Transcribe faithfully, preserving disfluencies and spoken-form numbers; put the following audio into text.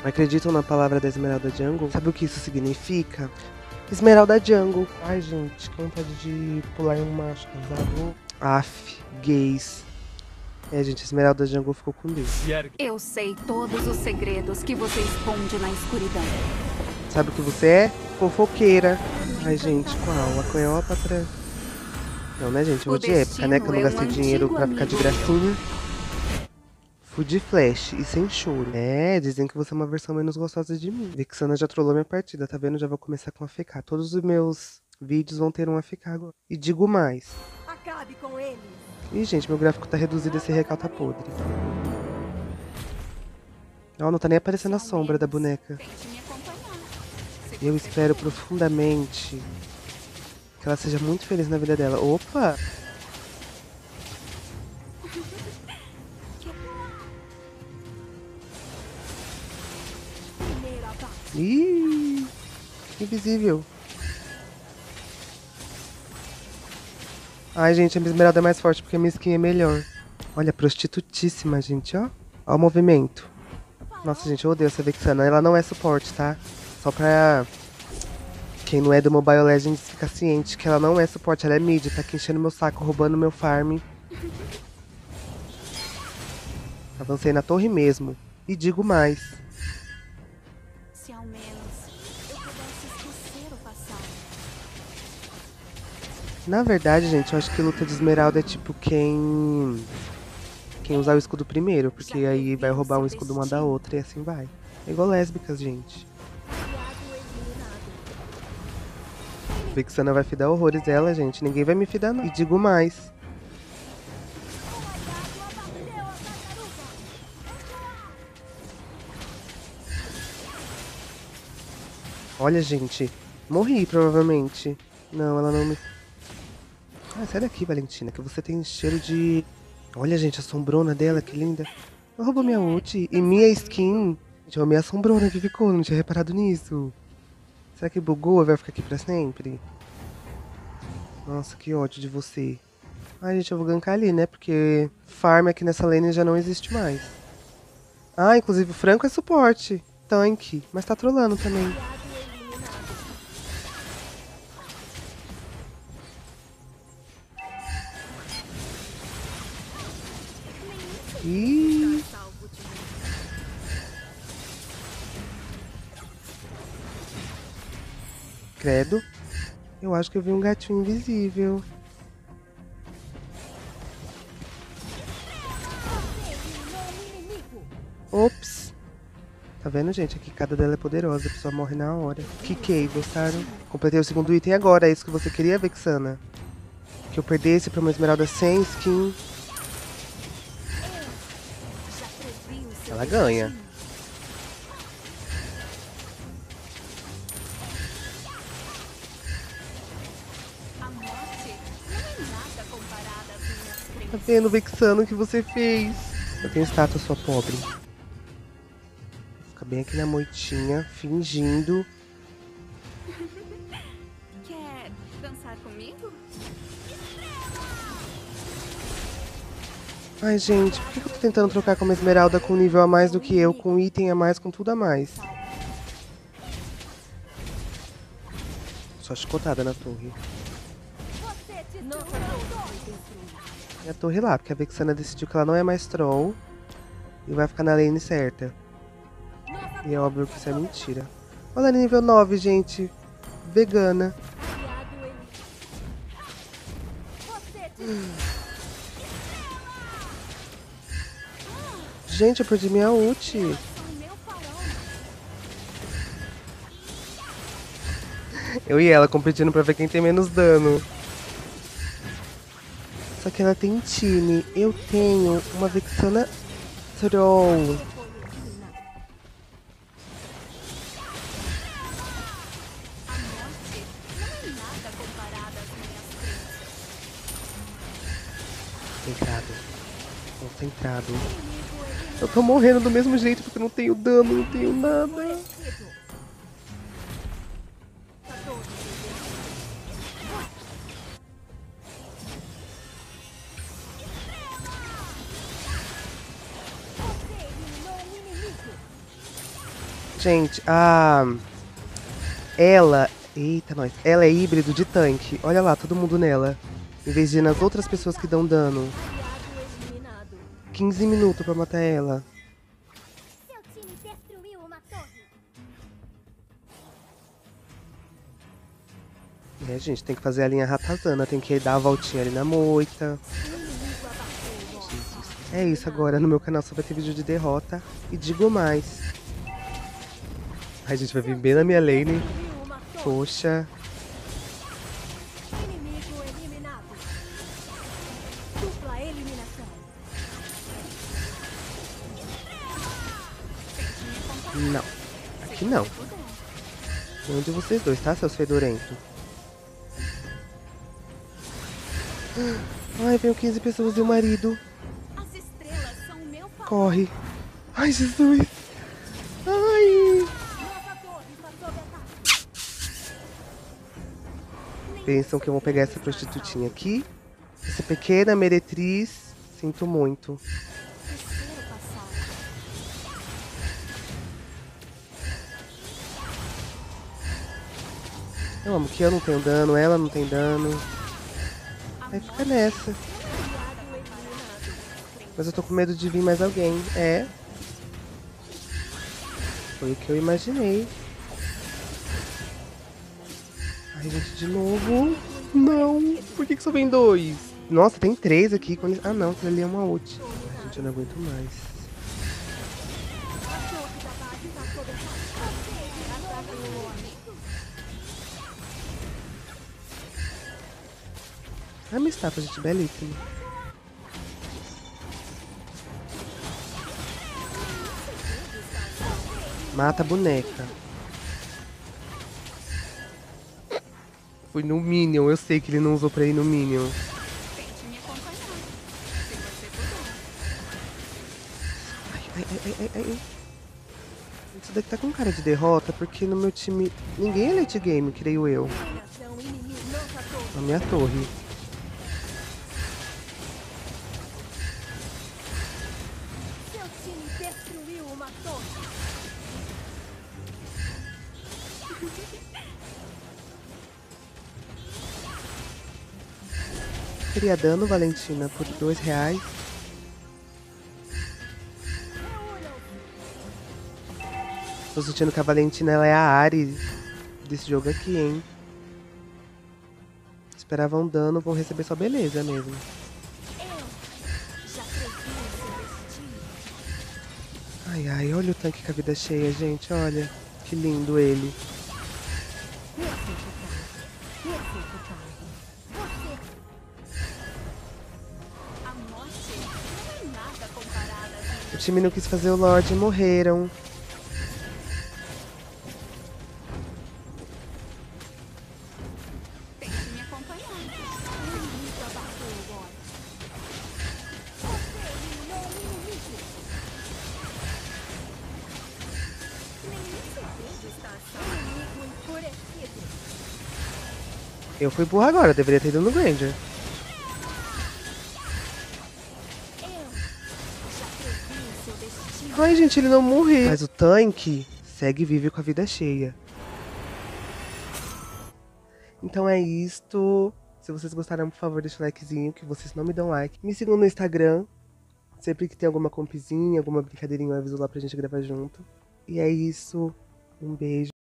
Acreditam na palavra da Esmeralda Jungle? Sabe o que isso significa? Esmeralda Jungle. Ai, gente, que vontade de pular em um macho casado. Aff, gays. É, gente, Esmeralda Jungle ficou com Deus. Eu sei todos os segredos que você esconde na escuridão. Sabe o que você é? Fofoqueira. Ai, gente, qual? A Cleópatra? Não, né, gente? Eu vou de época, né? Que eu não gastei dinheiro pra ficar de gracinha. Fui de flash e sem choro. É, dizem que você é uma versão menos gostosa de mim. Vexana já trollou minha partida, tá vendo? Já vou começar com a A F K. Todos os meus vídeos vão ter um A F K agora. E digo mais. Acabe com eles. Ih, gente, meu gráfico tá reduzido, esse recal tá podre. Ó, não tá nem aparecendo a sombra da boneca. Eu espero profundamente que ela seja muito feliz na vida dela. Opa! Ih, invisível. Ai, gente, a minha esmeralda é mais forte porque a minha skin é melhor. Olha, prostitutíssima, gente, ó. Ó o movimento. Nossa, gente, eu odeio essa Vexana. Ela não é suporte, tá? Só pra quem não é do Mobile Legends ficar ciente que ela não é suporte. Ela é mid, tá aqui enchendo meu saco, roubando meu farm. Avancei na torre mesmo. E digo mais. Se ao menos eu pudesse esquecer o passado. Na verdade, gente, eu acho que luta de esmeralda é tipo quem... Quem usar o escudo primeiro, porque aí vai roubar um escudo uma da outra e assim vai. É igual lésbicas, gente. Vexana vai fidar horrores dela, gente. Ninguém vai me fidar, não. E digo mais. Olha, gente. Morri, provavelmente. Não, ela não me... Ah, sai daqui, Valentina, que você tem cheiro de... Olha, gente, a sombrona dela, que linda. Ela roubou minha ult e minha skin. Gente, a minha sombrona que ficou, não tinha reparado nisso. Será que bugou? Vai ficar aqui pra sempre? Nossa, que ódio de você. Ai, gente, eu vou gankar ali, né? Porque farm aqui nessa lane já não existe mais. Ah, inclusive o Franco é suporte. Tanque. Mas tá trolando também. Ih. Credo. Eu acho que eu vi um gatinho invisível. Ops. Tá vendo, gente? A quicada dela é poderosa. A pessoa morre na hora. Quiquei, gostaram? Completei o segundo item agora. É isso que você queria, Vexana? Que eu perdesse pra uma esmeralda sem skin. Ela ganha. Tá vendo, Vexana, o que você fez? Eu tenho estátua, sua pobre. Fica bem aqui na moitinha, fingindo. Quer dançar comigo? Ai, gente, por que eu tô tentando trocar com uma esmeralda com nível a mais do que eu, com item a mais, com tudo a mais? Só chicotada na torre. E a torre lá, porque a Vexana decidiu que ela não é mais troll e vai ficar na lane certa. E é óbvio que isso é mentira. Olha, nível nove, gente. Vegana. Gente, eu perdi minha ult. Eu e ela competindo pra ver quem tem menos dano. Só que ela tem time. Eu tenho uma Vexana troll. Concentrado. Concentrado. Eu tô morrendo do mesmo jeito porque eu não tenho dano, não tenho nada. Gente, a... Ela... Eita, nós. Ela é híbrido de tanque. Olha lá, todo mundo nela. Em vez de ir nas outras pessoas que dão dano. quinze minutos pra matar ela. Seu time destruiu uma torre. É, gente, tem que fazer a linha ratazana. Tem que dar a voltinha ali na moita. É isso agora. No meu canal só vai ter vídeo de derrota. E digo mais. Ai, gente, vai vir bem na minha lane. Poxa. Inimigo eliminado. Dupla eliminação. Não. Aqui não. Um de vocês dois, tá, seus fedorentos? Ai, veio quinze pessoas e o marido. As estrelas são o meu favor. Corre. Ai, Jesus. Ai. Nossa torre está sob ataque. Pensam que eu vou pegar essa prostitutinha aqui. Essa pequena meretriz. Sinto muito. Terceiro passado. Eu amo que eu não tenho dano, ela não tem dano. Aí fica nessa. Mas eu tô com medo de vir mais alguém. É. Foi o que eu imaginei. Ai, gente, de novo. Não. Por que, que só vem dois? Nossa, tem três aqui. Ah, não. Aquilo ali é uma ult. Ai, gente, eu não aguento mais. A torre da base está sob ataque. Ataque o homem. Ah, minha estátua, gente, belíssima. Mata a boneca. Fui no Minion, eu sei que ele não usou pra ir no Minion. Tente me acompanhar. Se você puder. Ai, ai, ai, ai, ai. Isso daqui tá com cara de derrota, porque no meu time ninguém é late game, creio eu. Eliminação inimigo. Nossa torre. Na minha torre. Seu time destruiu uma torre. Queria dano, Valentina, por dois reais. Tô sentindo que a Valentina ela é a Ari desse jogo aqui, hein? Esperava um dano, vão receber só beleza mesmo. Já previ o seu destino. Ai, ai, olha o tanque com a vida cheia, gente, olha. Que lindo ele. A morte não é nada comparada a mim. O time não quis fazer o Lorde e morreram. Tente me acompanhar. O inimigo abafou o Lorde. Você eliminou o inimigo. Nenhum segredo está só. Inimigo enfurecido. Eu fui burra agora, eu deveria ter ido no Granger. Eu já previ o seu destino. Ai, gente, ele não morreu. Mas o tanque segue vive com a vida cheia. Então é isto. Se vocês gostaram, por favor, deixa o likezinho, que vocês não me dão like. Me sigam no Instagram. Sempre que tem alguma compzinha, alguma brincadeirinha, eu aviso lá pra gente gravar junto. E é isso. Um beijo.